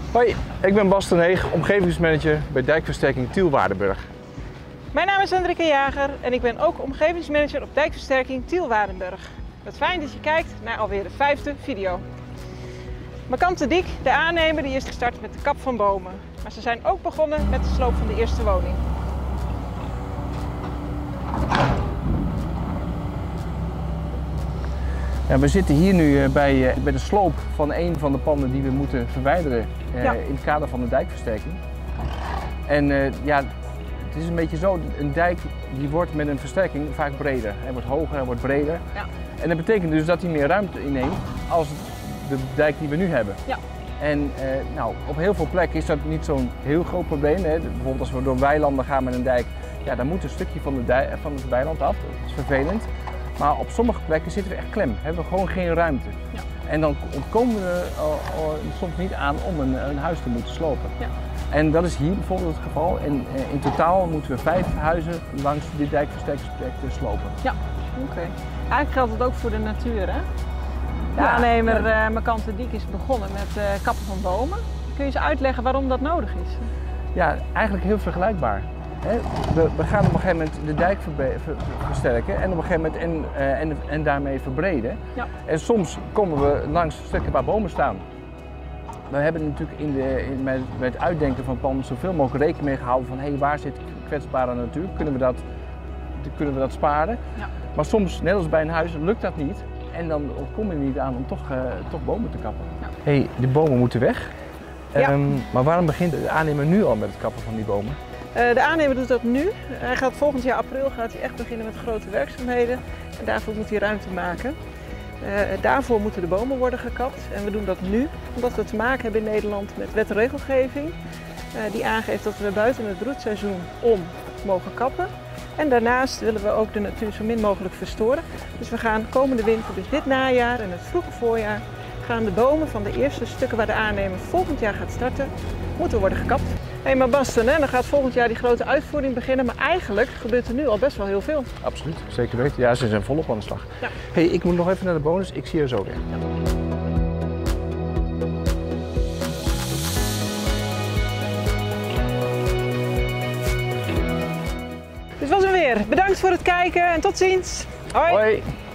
Hoi, ik ben Bas ten Heeg, omgevingsmanager bij dijkversterking Tiel Waardenburg. Mijn naam is Hendrike Jager en ik ben ook omgevingsmanager op dijkversterking Tiel Waardenburg. Wat fijn dat je kijkt naar alweer de 5e video. Markante Diek, de aannemer, die is gestart met de kap van bomen. Maar ze zijn ook begonnen met de sloop van de eerste woning. Ja, we zitten hier nu bij de sloop van een van de panden die we moeten verwijderen in het kader van de dijkversterking. En ja, het is een beetje zo, een dijk die wordt met een versterking vaak breder. Hij wordt hoger, hij wordt breder. Ja. En dat betekent dus dat hij meer ruimte inneemt als de dijk die we nu hebben. Ja. En nou, op heel veel plekken is dat niet zo'n heel groot probleem. Hè. Bijvoorbeeld als we door weilanden gaan met een dijk, ja, dan moet een stukje van het weiland af. Dat is vervelend. Maar op sommige plekken zitten we echt klem, hebben we gewoon geen ruimte. Ja. En dan ontkomen we soms niet aan om een huis te moeten slopen. Ja. En dat is hier bijvoorbeeld het geval. En in totaal moeten we 5 huizen langs dit dijkversterkingsproject slopen. Ja, oké. Eigenlijk geldt het ook voor de natuur, hè? De aannemer Markante Diek is begonnen met kappen van bomen. Kun je eens uitleggen waarom dat nodig is? Ja, eigenlijk heel vergelijkbaar. We gaan op een gegeven moment de dijk versterken en op een gegeven moment en daarmee verbreden. Ja. En soms komen we langs stukken waar bomen staan. We hebben natuurlijk met het uitdenken van het plan zoveel mogelijk rekening mee gehouden van hey, waar zit kwetsbare natuur? Kunnen we dat sparen? Ja. Maar soms, net als bij een huis, lukt dat niet. En dan kom je er niet aan om toch bomen te kappen. Ja. Hey, die bomen moeten weg. Ja. Maar waarom begint de aannemer nu al met het kappen van die bomen? De aannemer doet dat nu. Hij gaat volgend jaar april echt beginnen met grote werkzaamheden. En daarvoor moet hij ruimte maken. Daarvoor moeten de bomen worden gekapt. En we doen dat nu, omdat we te maken hebben in Nederland met wet en regelgeving. Die aangeeft dat we buiten het broedseizoen om mogen kappen. En daarnaast willen we ook de natuur zo min mogelijk verstoren. Dus we gaan komende winter, dus dit najaar en het vroege voorjaar, gaan de bomen van de eerste stukken waar de aannemer volgend jaar gaat starten, moeten worden gekapt. Hé, maar Basten, dan gaat volgend jaar die grote uitvoering beginnen, maar eigenlijk gebeurt er nu al best wel heel veel. Absoluut, zeker weten. Ja, ze zijn volop aan de slag. Ja. Hey, ik moet nog even naar de bonus, ik zie je zo weer. Ja. Dit was hem weer. Bedankt voor het kijken en tot ziens. Hoi! Hoi.